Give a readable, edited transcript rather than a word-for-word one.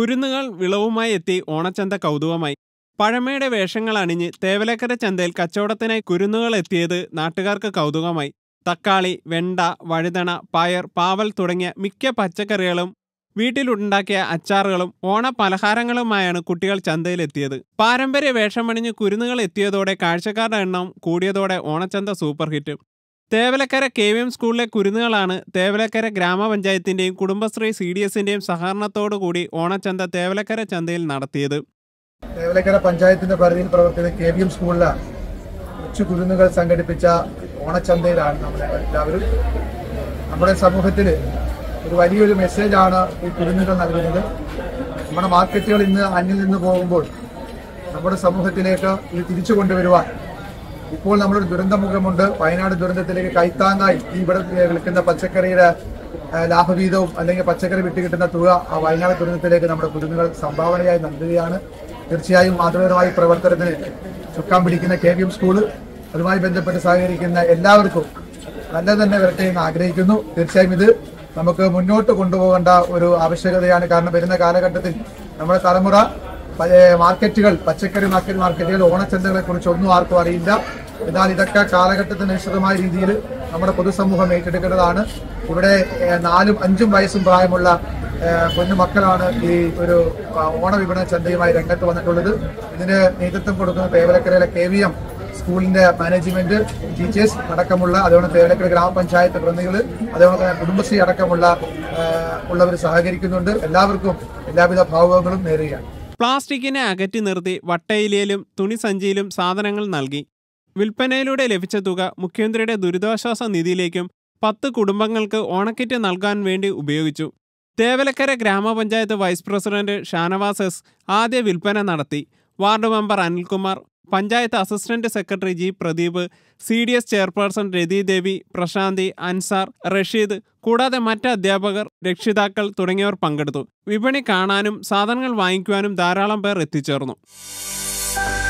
കുരുന്നുകൾ വിളവുമായി എത്തി ഓണച്ചന്ത കൗതുകമായി. പഴമയുടെ വേഷങ്ങൾ അണിഞ്ഞ് തേവലക്കര ചന്തയിൽ കച്ചവടത്തിനായി കുരുന്നുകൾ എത്തിയത് നാട്ടുകാർക്ക് കൗതുകമായി. തക്കാളി, വെണ്ട, വഴുതന, പയർ, പാവൽ തുടങ്ങിയ മിക്ക പച്ചക്കറികളും വീട്ടിലുണ്ടാക്കിയ അച്ചാറുകളും ഓണപലഹാരങ്ങളുമായാണ് കുട്ടികൾ ചന്തയിലെത്തിയത്. പാരമ്പര്യ വേഷമണിഞ്ഞ് കുരുന്നുകൾ എത്തിയതോടെ കാഴ്ചക്കാരുടെ എണ്ണം കൂടിയതോടെ ഓണച്ചന്ത സൂപ്പർ ഹിറ്റ്. തേവലക്കര KVM സ്കൂളിലെ കുരുന്നുകളാണ് തേവലക്കര ഗ്രാമപഞ്ചായത്തിന്റെയും കുടുംബശ്രീ CDSന്റെയും സഹകരണത്തോടുകൂടി ഓണച്ചന്ത തേവലക്കര ചന്തയിൽ നടത്തിയത്. തേവലക്കര പഞ്ചായത്തിന്റെ പരിധിയിൽ പ്രവർത്തിക്കുന്ന KVM സ്കൂളിലെ കൊച്ചു കുരുന്നുകൾ സംഘടിപ്പിച്ച ഓണച്ചന്തയിലാണ് നമ്മളെല്ലാവരും. നമ്മുടെ സമൂഹത്തിൽ ഒരു വലിയൊരു മെസ്സേജാണ് ഈ കുരുന്നുകൾ നൽകുന്നത്. നമ്മുടെ മാർക്കറ്റുകൾ ഇന്ന് അന്യം നിന്ന് പോകുമ്പോൾ നമ്മുടെ സമൂഹത്തിലേക്ക് ഇത് തിരിച്ചു കൊണ്ടുവരുവാൻ ഇപ്പോൾ നമ്മളൊരു ദുരന്തമുഖമുണ്ട്. വയനാട് ദുരന്തത്തിലേക്ക് കൈത്താങ്ങായി ഈ ഇവിടെ വിൽക്കുന്ന പച്ചക്കറിയുടെ ലാഭവീതവും അല്ലെങ്കിൽ പച്ചക്കറി വിട്ടുകിട്ടുന്ന തുക ആ വയനാട് ദുരന്തത്തിലേക്ക് നമ്മുടെ കുരുന്നുകൾ സംഭാവനയായി നൽകുകയാണ്. തീർച്ചയായും മാതൃപരമായ പ്രവർത്തനത്തിന് ചുക്കാൻ പിടിക്കുന്ന KVM സ്കൂള് അതുമായി ബന്ധപ്പെട്ട് സഹകരിക്കുന്ന എല്ലാവർക്കും നല്ല തന്നെ വരട്ടെ എന്ന് ആഗ്രഹിക്കുന്നു. തീർച്ചയായും ഇത് നമുക്ക് മുന്നോട്ട് കൊണ്ടുപോകേണ്ട ഒരു ആവശ്യകതയാണ്. കാരണം വരുന്ന കാലഘട്ടത്തിൽ നമ്മുടെ തലമുറ മാർക്കറ്റുകൾ, പച്ചക്കറി മാർക്കറ്റുകൾ, ഓണച്ചന്തകളെ കുറിച്ച് ഒന്നും ആർക്കും അറിയില്ല. എന്നാൽ ഇതൊക്കെ കാലഘട്ടത്തിനനുസൃതമായ രീതിയിൽ നമ്മുടെ പൊതുസമൂഹം ഏറ്റെടുക്കേണ്ടതാണ്. ഇവിടെ 4ഉം 5ഉം വയസ്സും പ്രായമുള്ള കുഞ്ഞുമക്കളാണ് ഈ ഒരു ഓണവിപണന ചന്തയുമായി രംഗത്ത് വന്നിട്ടുള്ളത്. ഇതിന് നേതൃത്വം കൊടുക്കുന്ന തേവലക്കരയിലെ KVM സ്കൂളിന്റെ മാനേജ്മെന്റ്, ടീച്ചേഴ്സ് അടക്കമുള്ള, അതുപോലെ തേവലക്കര ഗ്രാമപഞ്ചായത്ത് പ്രതിനിധികൾ, അതുപോലെ തന്നെ കുടുംബശ്രീ അടക്കമുള്ളവർ സഹകരിക്കുന്നുണ്ട്. എല്ലാവർക്കും എല്ലാവിധ ഭാവുകങ്ങളും നേരുകയാണ്. പ്ലാസ്റ്റിക്കിനെ അകറ്റി നിർത്തി വട്ടയിലയിലും തുണിസഞ്ചിയിലും സാധനങ്ങൾ നൽകി. വിൽപ്പനയിലൂടെ ലഭിച്ച തുക മുഖ്യമന്ത്രിയുടെ ദുരിതാശ്വാസ നിധിയിലേക്കും 10 കുടുംബങ്ങൾക്ക് ഓണക്കിറ്റ് നൽകാൻ വേണ്ടി ഉപയോഗിച്ചു. തേവലക്കര ഗ്രാമപഞ്ചായത്ത് വൈസ് പ്രസിഡന്റ് ഷാനവാസ് S ആദ്യ വിൽപ്പന നടത്തി. Ward member Anilkumar, panchayat assistant secretary G Pradeep, CDS chairperson Rathidevi, Prashanthi, Ansar, Rasheed കൂടാതെ മറ്റ് അധ്യാപകർ, രക്ഷിതാക്കൾ തുടങ്ങിയവർ പങ്കെടുത്തു. വിപണി കാണാനും സാധനങ്ങൾ വാങ്ങിക്കുവാനും ധാരാളം പേർ എത്തിച്ചേർന്നു.